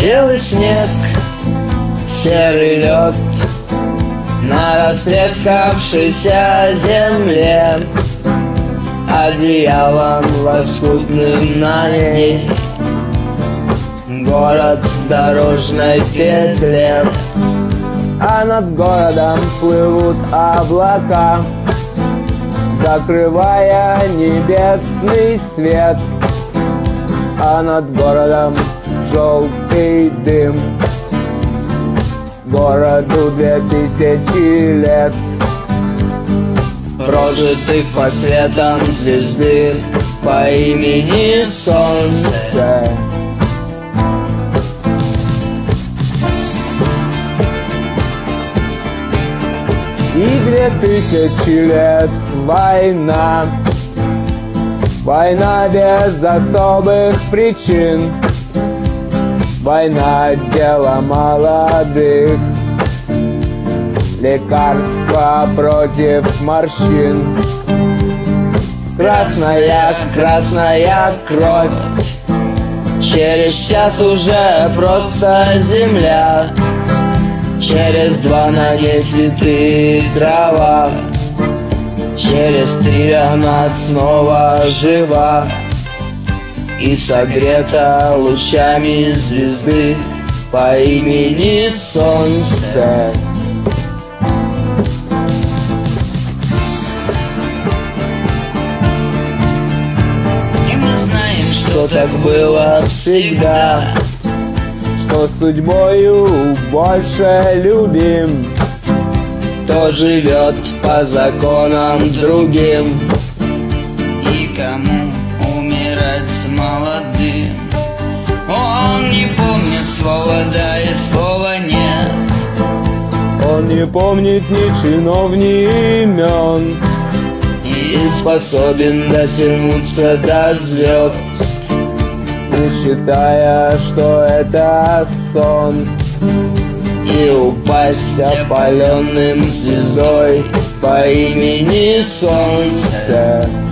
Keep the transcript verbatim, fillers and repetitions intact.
белый снег, серый лед на растрескавшейся земле, одеялом лоскутным на ней город в дорожной петле. А над городом плывут облака, закрывая небесный свет. А над городом желтый дым, городу две тысячи лет, прожитых по светам звезды по имени Солнце. И две тысячи лет война, война без особых причин, война дело молодых, лекарства против морщин. Красная, красная кровь, через час уже просто земля, через два на ней цветы трава, через три она снова жива и согрета лучами звезды по имени Солнце. И мы знаем, что так было всегда, что судьбою больше любим, кто живет по законам другим, и кому умирать молодым. Он не помнит слова да и слова нет, он не помнит ни чинов, ни имен, и способен дотянуться до звезд, не считая, что это сон, и упасть опаленным звездой по имени Солнце.